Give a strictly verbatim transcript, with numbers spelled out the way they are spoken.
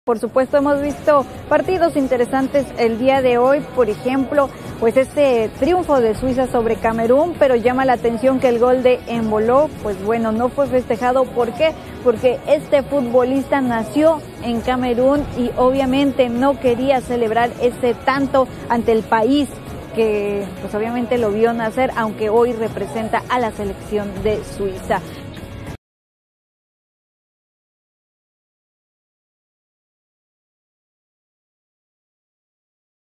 Por supuesto, hemos visto partidos interesantes el día de hoy, por ejemplo, pues este triunfo de Suiza sobre Camerún, pero llama la atención que el gol de Embolo, pues bueno, no fue festejado. ¿Por qué? Porque este futbolista nació en Camerún y obviamente no quería celebrar ese tanto ante el país que pues obviamente lo vio nacer, aunque hoy representa a la selección de Suiza.